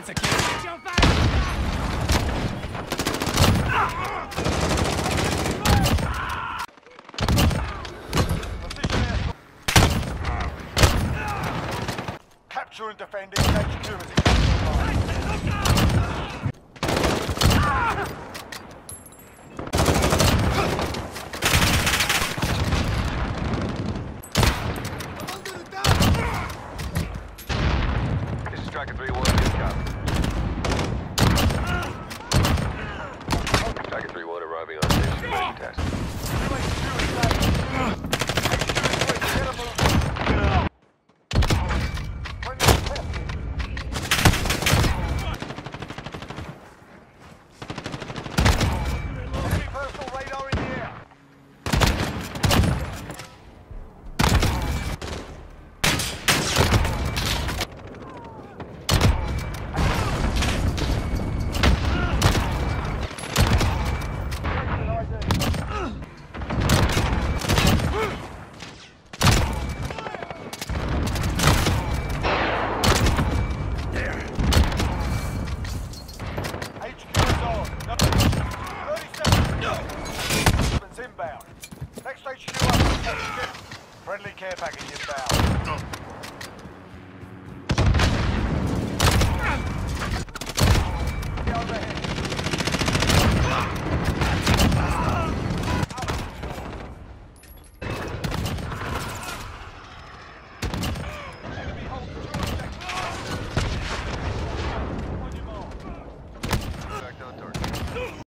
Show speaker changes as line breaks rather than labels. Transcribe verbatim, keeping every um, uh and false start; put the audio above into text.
That's a kill. Jump back!
Capture and defend H Q as it comes to
This is Striker three one, good job. Striker three one arriving on station, ready to test.
inbound. Next H Q up. Friendly care package inbound.